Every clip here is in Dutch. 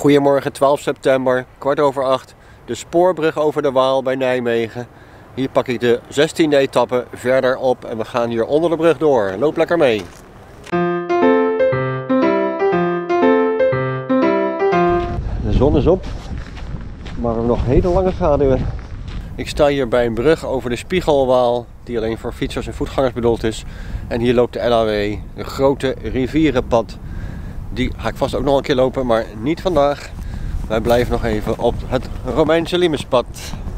Goedemorgen, 12 september, 7:15, de spoorbrug over de Waal bij Nijmegen. Hier pak ik de 16e etappe verder op en we gaan hier onder de brug door. Loop lekker mee. De zon is op, maar nog hele lange schaduwen. Ik sta hier bij een brug over de Spiegelwaal, die alleen voor fietsers en voetgangers bedoeld is. En hier loopt de LAW, de grote rivierenpad. Die ga ik vast ook nog een keer lopen, maar niet vandaag. Wij blijven nog even op het Romeinse Limespad.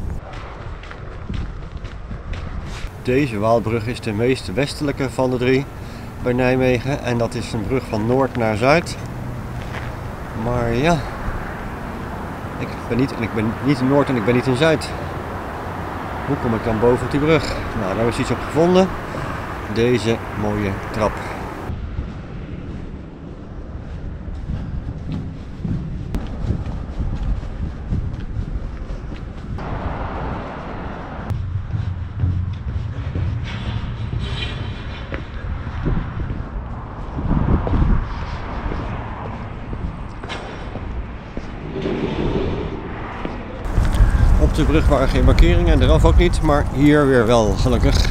Deze Waalbrug is de meest westelijke van de drie bij Nijmegen. En dat is een brug van noord naar zuid. Maar ja, ik ben niet in noord en ik ben niet in zuid. Hoe kom ik dan boven op die brug? Nou, daar is iets op gevonden. Deze mooie trap. Op de brug waren geen markeringen en eraf ook niet, maar hier weer wel, gelukkig.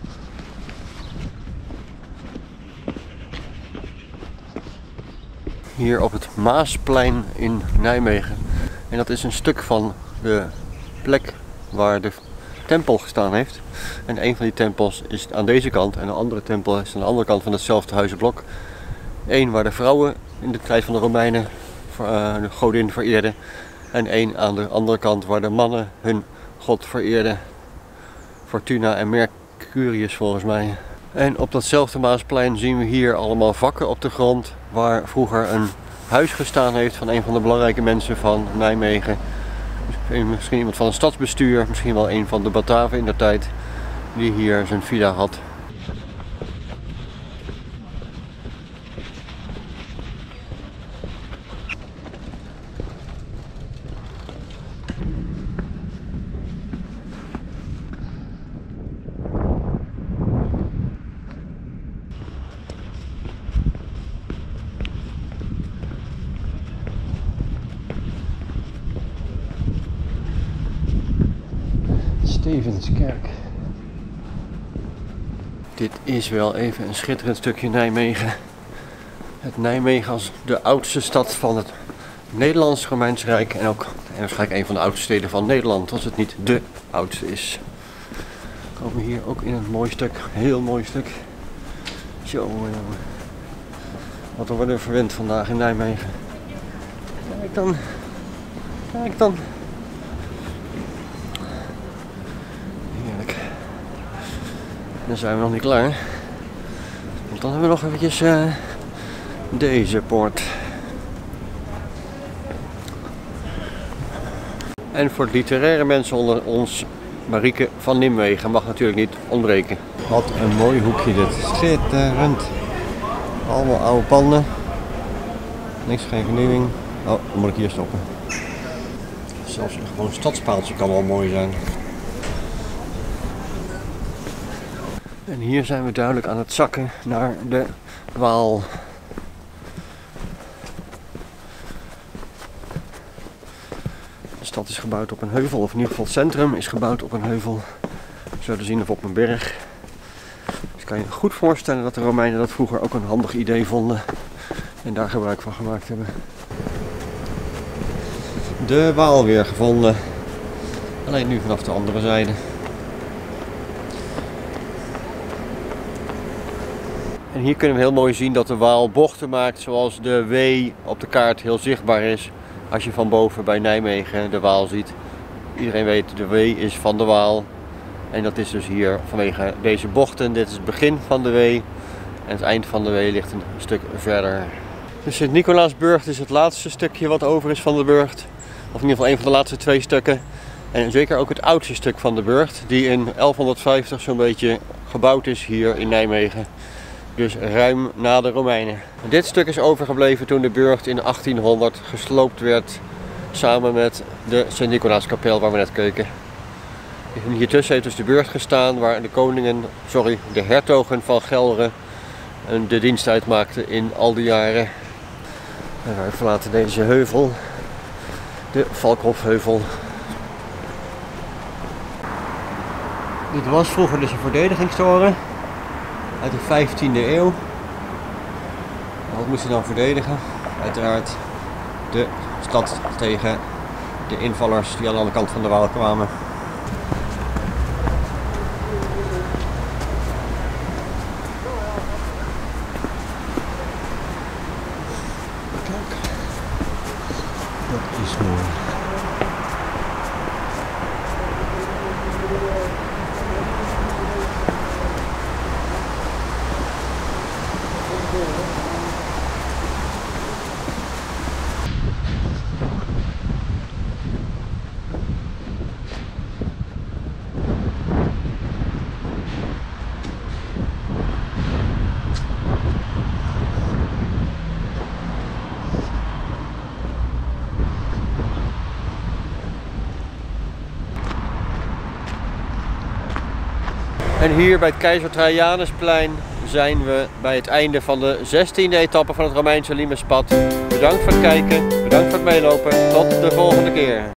Hier op het Maasplein in Nijmegen. En dat is een stuk van de plek waar de tempel gestaan heeft. En een van die tempels is aan deze kant en de andere tempel is aan de andere kant van hetzelfde huizenblok. Eén waar de vrouwen in de tijd van de Romeinen de godin vereerden. En één aan de andere kant waar de mannen hun god vereerden. Fortuna en Mercurius volgens mij. En op datzelfde Maasplein zien we hier allemaal vakken op de grond. Waar vroeger een huis gestaan heeft van een van de belangrijke mensen van Nijmegen. Misschien iemand van het stadsbestuur, misschien wel een van de Bataven in de tijd. Die hier zijn villa had. Stevenskerk. Dit is wel even een schitterend stukje Nijmegen. Het Nijmegen als de oudste stad van het Nederlands Romeins Rijk en ook waarschijnlijk een van de oudste steden van Nederland, als het niet de oudste is. We komen hier ook in een mooi stuk, heel mooi stuk. Zo, wat er wordt verwend vandaag in Nijmegen. Kijk dan, kijk dan. Dan zijn we nog niet klaar. Want dan hebben we nog eventjes deze poort. En voor de literaire mensen onder ons, Marieke van Nimwegen mag natuurlijk niet ontbreken. Wat een mooi hoekje dit. Schitterend. Allemaal oude panden. Niks, geen vernieuwing. Oh, dan moet ik hier stoppen. Zelfs gewoon een stadspaaltje kan wel mooi zijn. En hier zijn we duidelijk aan het zakken naar de Waal. De stad is gebouwd op een heuvel, of in ieder geval het centrum is gebouwd op een heuvel. Zo te zien of op een berg. Dus kan je je goed voorstellen dat de Romeinen dat vroeger ook een handig idee vonden. En daar gebruik van gemaakt hebben. De Waal weer gevonden. Alleen nu vanaf de andere zijde. En hier kunnen we heel mooi zien dat de Waal bochten maakt zoals de W op de kaart heel zichtbaar is. Als je van boven bij Nijmegen de Waal ziet. Iedereen weet de W is van de Waal. En dat is dus hier vanwege deze bochten. Dit is het begin van de W. En het eind van de W ligt een stuk verder. De Sint-Nicolaasburcht is het laatste stukje wat over is van de burcht. Of in ieder geval een van de laatste twee stukken. En zeker ook het oudste stuk van de burcht. Die in 1150 zo'n beetje gebouwd is hier in Nijmegen. Dus ruim na de Romeinen. Dit stuk is overgebleven toen de burcht in 1800 gesloopt werd. Samen met de Sint-Nicolaaskapel waar we net keken. En hiertussen heeft dus de burcht gestaan waar de hertogen van Gelre de dienst uitmaakten in al die jaren. En wij verlaten deze heuvel. de Valkhofheuvel. Dit was vroeger dus een verdedigingstoren uit de 15e eeuw. Wat moest hij dan verdedigen? Uiteraard de stad tegen de invallers die aan de andere kant van de Waal kwamen. Kijk, dat is mooi. En hier bij het Keizer Trajanusplein zijn we bij het einde van de 16e etappe van het Romeinse Limespad. Bedankt voor het kijken, bedankt voor het meelopen, tot de volgende keer.